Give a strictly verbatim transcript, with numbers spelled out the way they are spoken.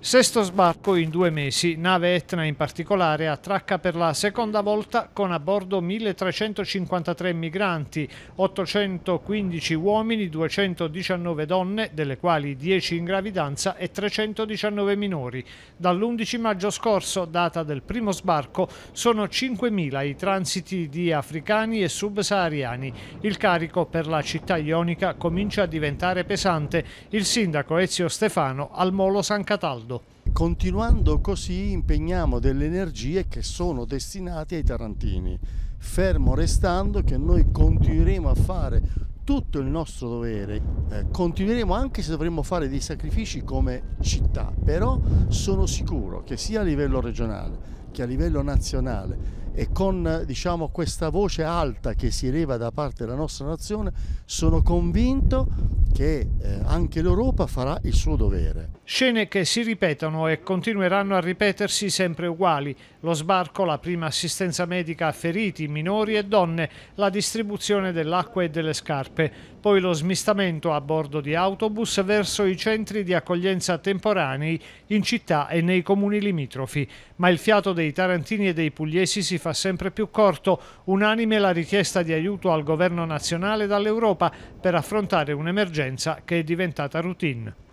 Sesto sbarco in due mesi. Nave Etna in particolare attracca per la seconda volta con a bordo milletrecentocinquantatré migranti, ottocentoquindici uomini, duecentodiciannove donne, delle quali dieci in gravidanza e trecentodiciannove minori. Dall'undici maggio scorso, data del primo sbarco, sono cinquemila i transiti di africani e subsahariani. Il carico per la città ionica comincia a diventare pesante. Il sindaco Ezio Stefano al Molo San Cataldo. Continuando così impegniamo delle energie che sono destinate ai tarantini, fermo restando che noi continueremo a fare tutto il nostro dovere, eh, continueremo anche se dovremo fare dei sacrifici come città, però sono sicuro che sia a livello regionale che a livello nazionale e con diciamo, questa voce alta che si eleva da parte della nostra nazione, sono convinto che eh, anche l'Europa farà il suo dovere. Scene che si ripetono e continueranno a ripetersi sempre uguali. Lo sbarco, la prima assistenza medica a feriti, minori e donne, la distribuzione dell'acqua e delle scarpe, poi lo smistamento a bordo di autobus verso i centri di accoglienza temporanei in città e nei comuni limitrofi. Ma il fiato dei tarantini e dei pugliesi si fa sempre più corto, unanime la richiesta di aiuto al governo nazionale dall'Europa per affrontare un'emergenza che è diventata routine.